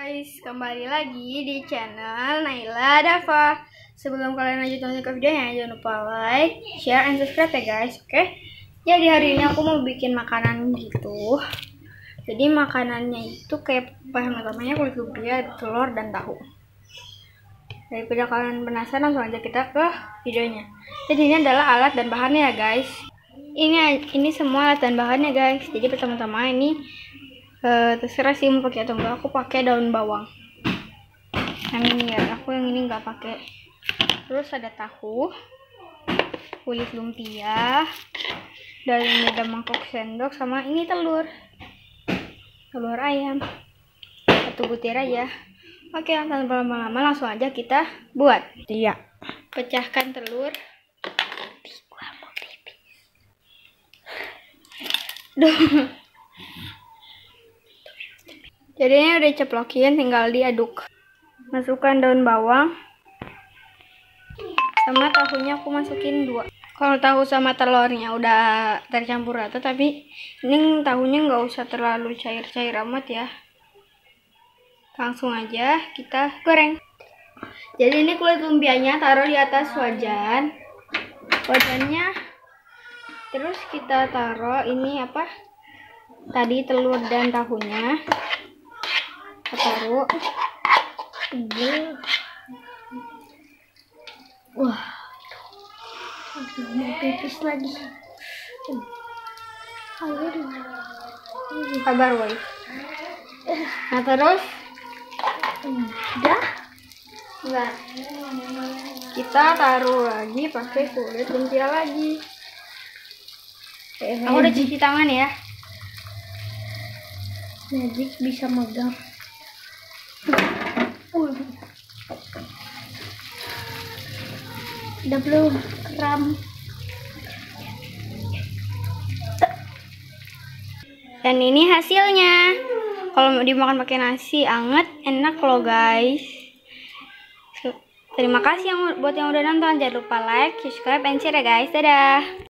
Guys, kembali lagi di channel Naila Dava. Sebelum kalian lanjut nonton ke videonya, jangan lupa like, share, and subscribe ya guys. Oke? Jadi hari ini aku mau bikin makanan gitu. Jadi makanannya itu kayak bahan utamanya kulit lumpia, telur, dan tahu. Daripada kalian penasaran, langsung aja kita ke videonya. Jadi ini adalah alat dan bahannya ya guys. Ini semua alat dan bahannya guys. Jadi pertama-tama ini terserah sih mau pakai atau enggak. Aku pakai daun bawang yang ini ya, aku yang ini nggak pakai. Terus ada tahu, kulit lumpia, dan ini ada mangkok sendok, sama ini telur ayam 1 butir aja. Oke, tanpa lama-lama langsung aja kita buat. Iya. Pecahkan telur. Jadi ini udah ceplokin, tinggal diaduk. Masukkan daun bawang sama tahunya, aku masukin 2. Kalau tahu sama telurnya udah tercampur rata, tapi ini tahunya nggak usah terlalu cair-cair amat ya. Langsung aja kita goreng. Jadi ini kulit lumpianya taruh di atas wajannya. Terus kita taruh ini apa? Tadi telur dan tahunya. Taruh. Wah, mau pipis lagi. Kabar woy. Nah terus Udah. enggak, kita taruh lagi pakai kulit lumpia lagi. Aku udah cuci tangan ya. Magic bisa megang. Udah belum kram. Dan ini hasilnya. Kalau mau dimakan pakai nasi anget, enak loh guys. Terima kasih buat yang udah nonton. Jangan lupa like, subscribe, and share ya guys. Dadah.